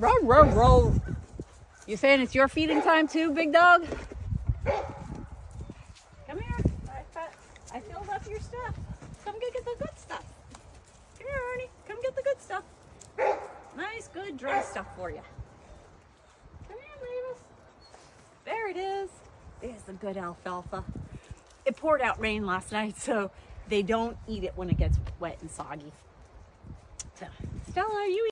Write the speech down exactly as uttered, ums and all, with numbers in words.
Row, row, row. You saying it's your feeding time too, big dog? Come here. I, I filled up your stuff. Come get, get the good stuff. Come here, Ernie. Come get the good stuff. Nice, good, dry stuff for you. Come here, Mavis. There it is. There's the good alfalfa. It poured out rain last night, so they don't eat it when it gets wet and soggy. So, Stella, are you eating?